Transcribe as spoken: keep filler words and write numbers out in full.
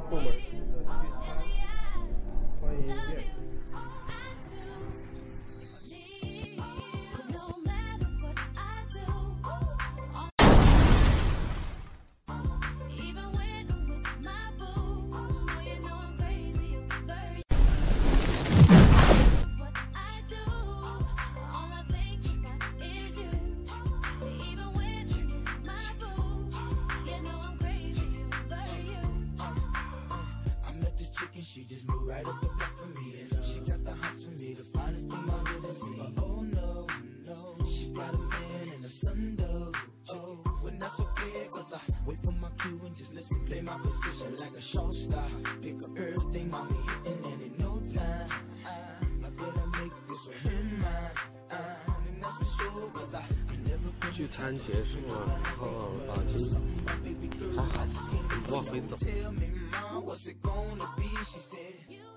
后面是一个剧场，欢迎燕。 She just moved right up the block for me. She got the hots for me, the finest thing my hood has seen. Oh no, no, she got a man and a son though. Oh, when that's okay, cause I wait for my cue and just listen, play my position like a show star. Pick up everything, mommy hitting, and in no time, I, I better make this with him mine. And that's for sure, cause I, I never. 聚餐结束了，然后啊，今还好，往回走。 What's it gonna be? She said.